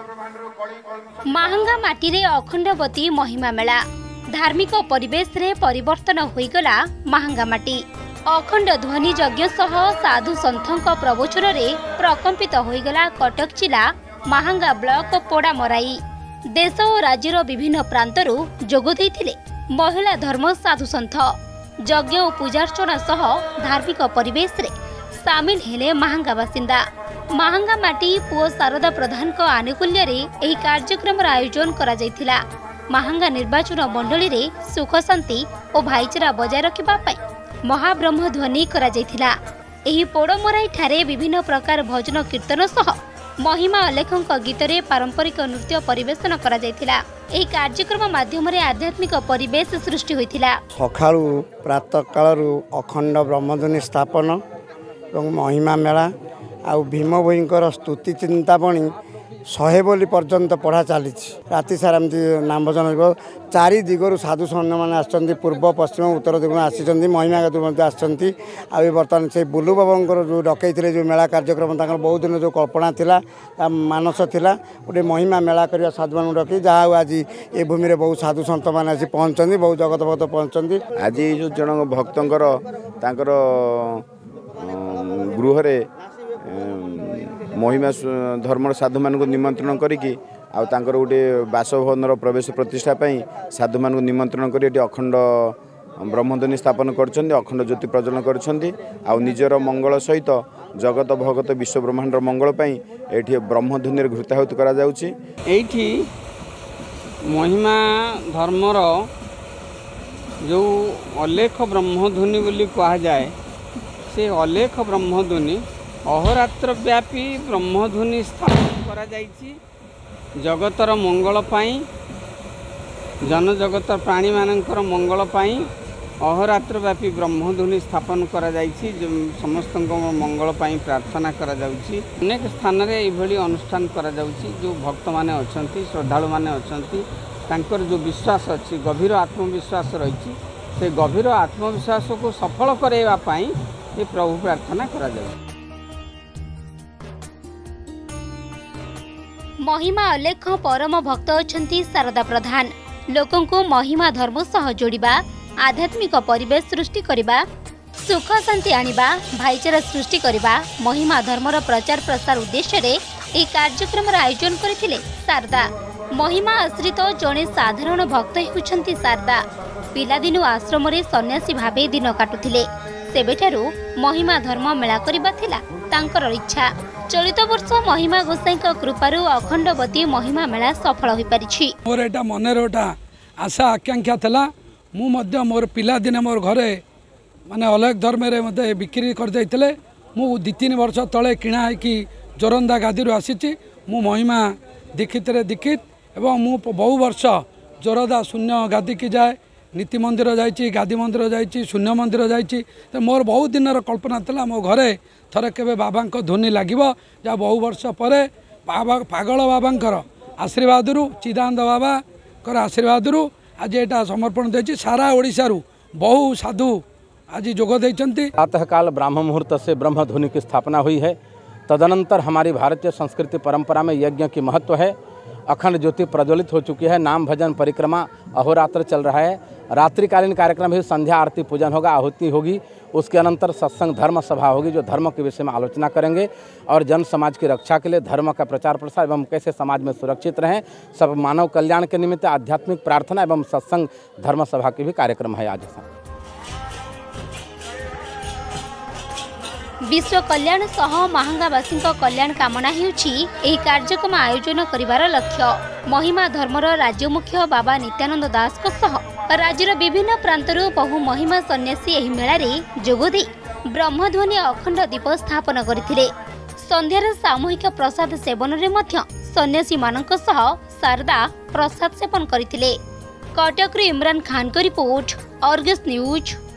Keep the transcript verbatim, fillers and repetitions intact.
माहांगा माटी रे अखंडवती महिमा मेला धार्मिक परिवेश रे परिवर्तन होईगला माहांगा माटी अखंड ध्वनि यज्ञ सह साधु संतों प्रवचन रे प्रकंपित होईगला कटक जिला माहांगा ब्लॉक पोड़ा मराई देश और राज्यर विभिन्न प्रांतरू जोग देइथिले महिला धर्म साधु संत यज्ञ और पूजार्चना सह धार्मिक परिवेश रे सामिल हेले माहांगा बासिंदा माहांगा माटी पुओ शारदा प्रधान को आनुकूल्य रे एही कार्यक्रम आयोजन करा जायथिला। माहांगा निर्वाचन मंडली रे सुख शांति और भाईचारा बजाय रखिबा पई महाब्रह्म ध्वनि करा जायथिला। एही पोड़मराई ठारे विभिन्न प्रकार भजन कीर्तन सह महिमा अलेखक गीत रे पारंपरिक नृत्य परिवेशन करा जायथिला। एही कार्यक्रम माध्यम रे आध्यात्मिक परिवेश सृष्टि होइथिला। सखाळु प्रातः कालरु अखंड ब्रह्मध्वनि स्थापन और महिमा मेला आउ भीम भईंकर स्तुति चिंतामणि शहे बोली पर्यंत पढ़ा चली राति सारा एमती नाम भजन चारि दिगरु साधु सैन्य मैंने आसछन्ति पूर्व पश्चिम उत्तर दिगु आसी महिमा गातु आसछन्ति आ बर्तमान से बुलू बाबा जो डकई जो मेला कार्यक्रम बहुत दिन जो कल्पना थिला मानस थिला गोटे महिमा मेला करवा साधु मान डक जहाँ आज ये भूमि में बहुत साधु सन्त मैंने आसी पहुँचती बहुत जगत भक्त पहुँचती आज जो जन भक्तर गृह महिमा धर्म साधु मान निमंत्रण करिकी आ तांकर गोटे बासभवन प्रवेश प्रतिष्ठा साधु मान निमंत्रण कर अखंड ब्रह्मध्वनि स्थापन कर अखंड ज्योति प्रज्वलन कर निजर मंगल सहित जगत भगत विश्व ब्रह्मांड मंगल ये ब्रह्मध्वनि घृताहुति करा जाउछि। एठी महिमा धर्मर जो अलेख ब्रह्मध्वनि बोली कहा जाए से अलेख ब्रह्मध्वनि अहोरात्र व्यापी ब्रह्मध्वनि स्थापन करा जाइछि जगतर मंगल पाई जन जगत प्राणी मानकर मंगल पाई अहोरात्र व्यापी ब्रह्मध्वनि स्थापन करा जाइछि समस्त मंगल पाई प्रार्थना करा जाउछि। अनेक स्थान रे एभली अनुष्ठान करा जाउछि जो भक्त माने अछंती श्रद्धालु माने अछंती तांकर जो विश्वास अछि गभीर आत्मविश्वास रहिछि से गभीर आत्मविश्वास को सफल करेवा पाई ये प्रभु प्रार्थना करा जाउछि। महिमा अलेख परम भक्त अछंती शारदा प्रधान लोकों को महिमा धर्म सह जोड़िबा आध्यात्मिक परिवेश सृष्टि करिबा सुख शांति आनिबा भाईचारा सृष्टि करिबा महिमा धर्मर प्रचार प्रसार उद्देश्य रे ए कार्यक्रम आयोजन करथिले शारदा। महिमा आश्रित जड़े साधारण भक्त होउछंती शारदा पिलादिनु आश्रम रे सन्यासी भाबे दिन काटुथिले सेबेठारु महिमा धर्म मेला करिबा थिला तांकर इच्छा। चलित वर्ष महिमा गोसाई कृपारु अखंडवती महिमा मेला सफल हो पारिछि। मोर एटा मनर ओटा आशा आकांक्षा थला मु मध्य मोर पिला दिन मोर घरे माने अलग धर्म रे मते बिक्री कर दैतले मु दि तीन वर्ष तले किणा है कि जोरंदा गादी रु आसीछि मु महिमा दीक्षित रे दीक्षित एवं मु बहु वर्ष जोरदा शून्य गादी की जाए नीति मंदिर जाइछि गादी मंदिर जाइछि शून्य मंदिर जाइछि तो मोर बहुत दिन कल्पना थला मो घरे थरे केबे बाबा ध्वनि लागिबो जा बहु वर्ष परे बाबा पागल बाबांकर आशीर्वाद रु चिदानंद बाबा कर आशीर्वाद रु आज एटा समर्पण देछि सारा ओडिसा रु बहु साधु आज जोग देइछन्ति। प्रातः काल ब्राह्म मुहूर्त से ब्रह्म ध्वनि की स्थापना हुई है। तदनंतर हमारी भारतीय संस्कृति परंपरा में यज्ञ की महत्व है। अखंड ज्योति प्रज्वलित हो चुकी है। नाम भजन परिक्रमा अहोरात्र चल रहा है। रात्रिकालीन कार्यक्रम भी संध्या आरती पूजन होगा आहुति होगी। उसके अनंतर सत्संग धर्म सभा होगी जो धर्म के विषय में आलोचना करेंगे और जन समाज की रक्षा के लिए धर्म का प्रचार प्रसार एवं कैसे समाज में सुरक्षित रहें सब मानव कल्याण के निमित्त आध्यात्मिक प्रार्थना एवं सत्संग धर्म सभा की भी कार्यक्रम है। आज विश्व कल्याण सह माहांगावासी कल्याण कामना हेउछि एही कार्यक्रम आयोजन करिवार लक्ष्य। महिमा धर्मर राज्य मुख्य बाबा नित्यानंद दास को सह राज्यर विभिन्न प्रांतरू बहु महिमा सन्यासी एही मेला रे जोग दे ब्रह्मध्वनि अखंड दीप स्थापन करथिले। संध्यार सामूहिक प्रसाद सेवन रे मध्य सन्यासी मानक सह शारदा प्रसाद सेवन करथिले। कटक रे इमरान खान को रिपोर्ट, अर्गस न्यूज।